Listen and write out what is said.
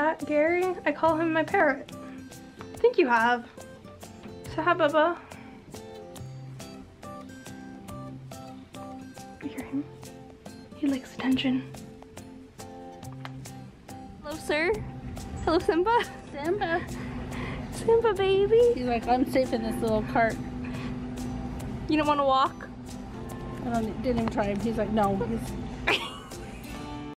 that, Gary? I call him my parrot. I think you have. So hi, Bubba. You hear him? He likes attention. Hello, sir. Hello, Simba. Simba. Simba, baby. He's like, I'm safe in this little cart. You don't want to walk? I didn't even try him. He's like, no. He's